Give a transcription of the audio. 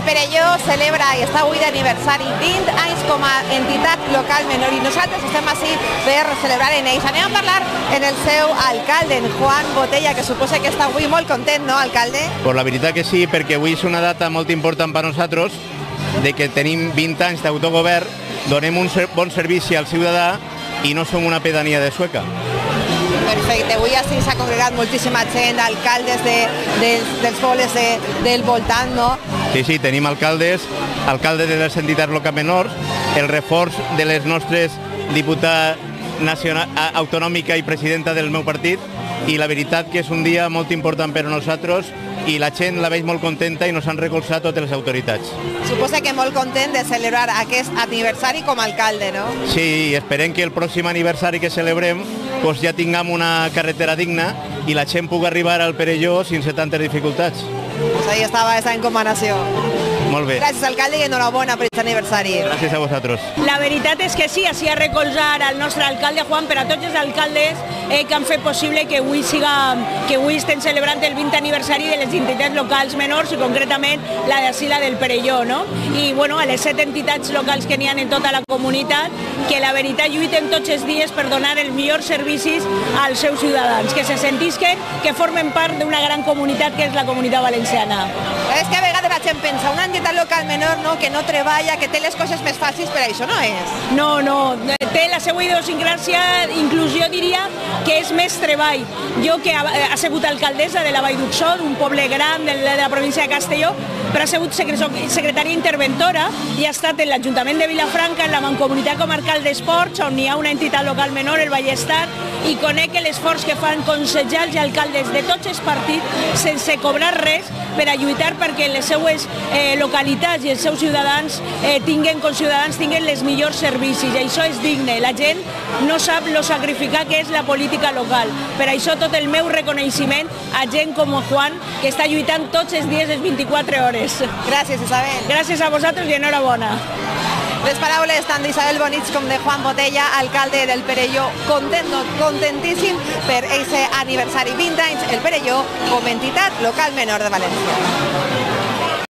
Perelló celebra i està avui d'aniversari 20 anys com a entitat local menor i nosaltres estem així per celebrar en ells. Anem a parlar en el seu alcalde, en Juan Botella, que suposa que està avui molt content, no, alcalde? Pues la veritat que sí, perquè avui és una data molt important per nosaltres, de que tenim 20 anys d'autogovern, donem un bon servici al ciutadà i no som una pedania de Sueca. Perfecte, avui així s'ha congregat moltíssima gent, alcaldes dels pobles del voltant, no? Sí, tenim alcaldes de les entitats locals menors, el reforç de les nostres diputats autonòmica i presidenta del meu partit, i la veritat que és un dia molt important per a nosaltres i la gent la veig molt contenta i nos han recolzat totes les autoritats. Suposa que molt content de celebrar aquest aniversari com a alcalde, no? Sí, esperem que el pròxim aniversari que celebrem pues ja tinguem una carretera digna i la gent pugui arribar al Perelló sense tantes dificultats. Pues ahí estava aquesta encomanació. Molt bé. Gràcies, alcalde, i enhorabona per aquest aniversari. Gràcies a vosaltres. La veritat és que sí, així a recolzar al nostre alcalde Juan, per a tots els alcaldes que han fet possible que avui estem celebrant el 20 aniversari de les entitats locals menors i concretament la d'ací, la del Perelló, no? I bueno, a les 7 entitats locals que n'hi ha en tota la comunitat, que la veritat lluiten tots els dies per donar els millors servicis als seus ciutadans, que se sentisquen que formen part d'una gran comunitat que és la comunitat valenciana. És que a vegades la gent pensa, una entitat local menor, no, que no treballa, que té les coses més fàcils, però això no és. No, té la seva idiosincràsia, inclús jo diria que és més treball. Jo que ha sigut alcaldessa de la Vall d'Uxó, un poble gran de la província de Castelló, però ha sigut secretària interventora i ha estat en l'Ajuntament de Vilafranca, en la Mancomunitat Comarcal d'Esports, on hi ha una entitat local menor, el Vallestar, i conec l'esforç que fan consellers i alcaldes de tots els partits sense cobrar res per a lluitar perquè les seues localitats i els seus ciutadans tinguen les millors servicis, i això és digne. La gent no sap lo sacrificar que és la política local. Per això tot el meu reconeixement a gent com Juan, que està lluitant tots els dies les 24 hores. Gràcies, Isabel. Gràcies a vosaltres i enhorabona. Les paraules tant d'Isabel Bonich com de Juan Botella, alcalde del Perelló, contentíssim per aquest aniversari 20 anys, el Perelló com a entitat local menor de València.